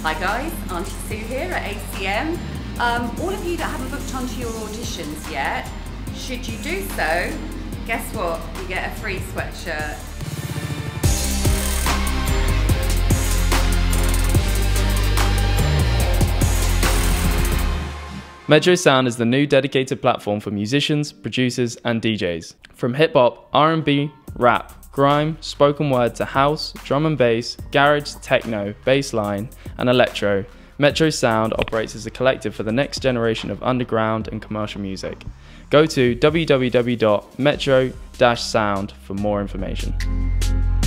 Hi guys, Auntie Sue here at ACM. All of you that haven't booked onto your auditions yet, should you do so, guess what? You get a free sweatshirt. Metro Sound is the new dedicated platform for musicians, producers and DJs. From hip-hop, R&B, rap, grime, spoken word to house, drum and bass, garage, techno, bassline and electro, Metro Sound operates as a collective for the next generation of underground and commercial music. Go to www.metro-sound for more information.